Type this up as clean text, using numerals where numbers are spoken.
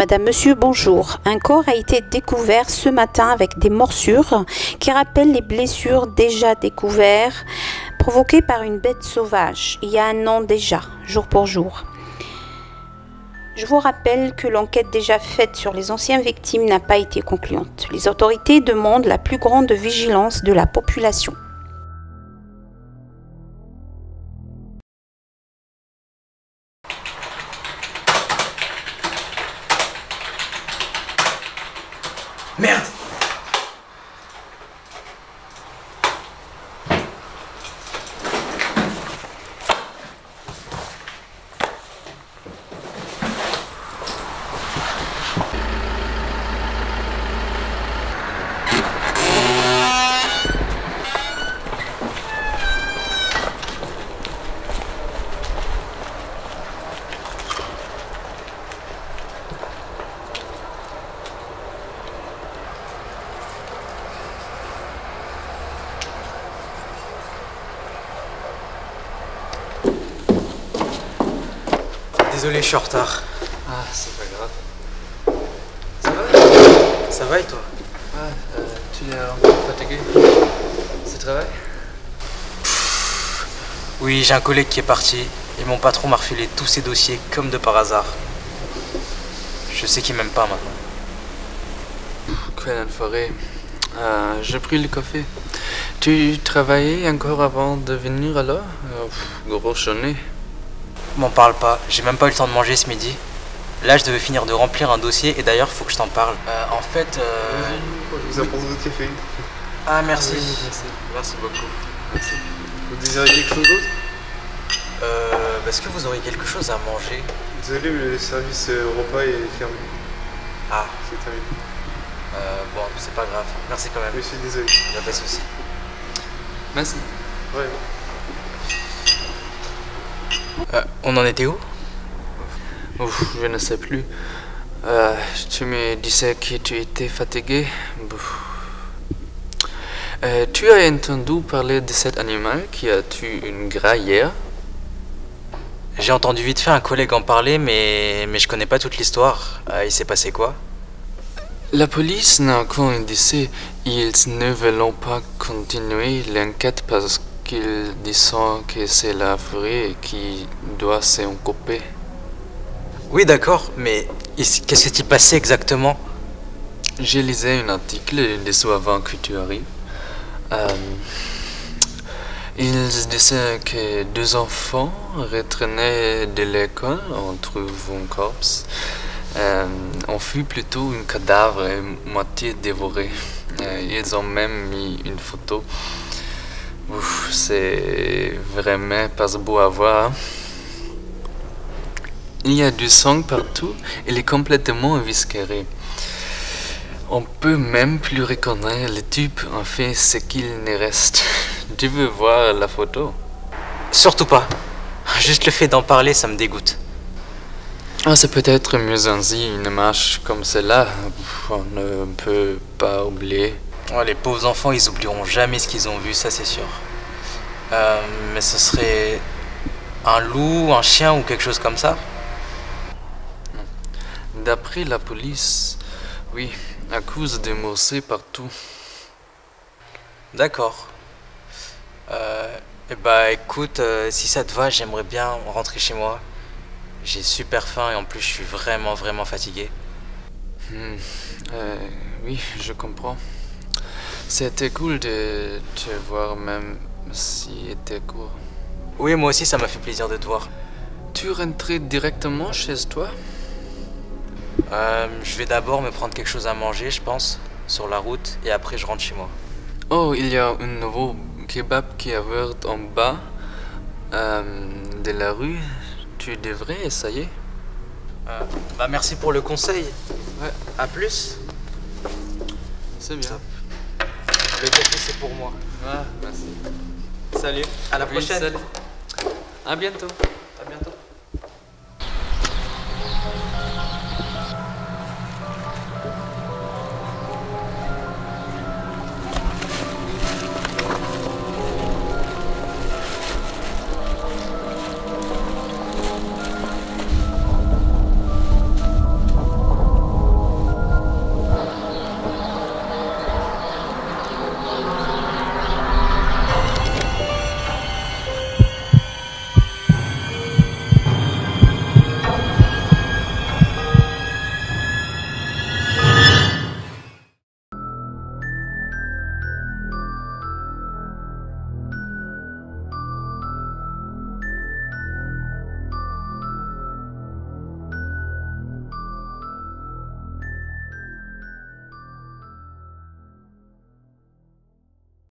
Madame, Monsieur, bonjour. Un corps a été découvert ce matin avec des morsures qui rappellent les blessures déjà découvertes provoquées par une bête sauvage il y a un an déjà, jour pour jour. Je vous rappelle que l'enquête déjà faite sur les anciennes victimes n'a pas été concluante. Les autorités demandent la plus grande vigilance de la population. Merde! Désolé, je suis en retard. Ah, c'est pas grave. Ça va? Ça va et toi? Ah, tu es un peu fatigué? C'est travail? Oui, j'ai un collègue qui est parti et mon patron m'a refilé tous ses dossiers comme de par hasard. Je sais qu'il m'aime pas maintenant. Quelle enfoiré. J'ai pris le café. Tu travaillais encore avant de venir alors? Gros journée. M'en parle pas, j'ai même pas eu le temps de manger ce midi. Là, je devais finir de remplir un dossier et d'ailleurs, faut que je t'en parle. En fait, Je vous apporte votre café. Ah, merci. Oui, merci beaucoup. Merci. Vous désirez quelque chose d'autre? Est-ce que vous auriez quelque chose à manger? Désolé, mais le service repas est fermé. Ah, C'est terminé. bon, c'est pas grave. Merci quand même. Je suis désolé. Y a pas de souci. Merci. Ouais. On en était où? Ouf, je ne sais plus. Tu me disais que tu étais fatigué. Tu as entendu parler de cet animal qui a tué une graille hier? J'ai entendu vite fait un collègue en parler, mais je connais pas toute l'histoire. Il s'est passé quoi? La police n'a encore indiqué. Ils ne veulent pas continuer l'enquête parce qu'ils disent que c'est la forêt qui doit s'en couper. Oui, d'accord, mais qu'est-ce qui s'est passé exactement? J'ai lu un article des soirs avant que tu arrives. Ils disaient que deux enfants retournaient de l'école en trouvant un corps. On fut plutôt un cadavre moitié dévoré. Ils ont même mis une photo. Ouf, c'est vraiment pas beau à voir. Il y a du sang partout, il est complètement éviscéré. On peut même plus reconnaître le type, en fait, ce qu'il ne reste. Tu veux voir la photo? Surtout pas. Juste le fait d'en parler, ça me dégoûte. Ah, c'est peut-être mieux ainsi, une image comme celle-là, on ne peut pas oublier. Oh, les pauvres enfants, ils oublieront jamais ce qu'ils ont vu, ça c'est sûr. Mais ce serait un loup, un chien ou quelque chose comme ça? D'après la police, oui, à cause des morceaux partout. D'accord. Écoute, si ça te va, j'aimerais bien rentrer chez moi. J'ai super faim et en plus je suis vraiment fatigué. Oui, je comprends. C'était cool de te voir même si c'était court. Oui, moi aussi ça m'a fait plaisir de te voir. Tu rentrais directement chez toi? Je vais d'abord me prendre quelque chose à manger, je pense, sur la route, et après je rentre chez moi. Oh, il y a un nouveau kebab qui est ouvert en bas de la rue. Tu devrais essayer. Merci pour le conseil. Ouais, À plus. c'est bien. Le café c'est pour moi. Ah, merci. Salut, à la Oui, prochaine. salut. À bientôt.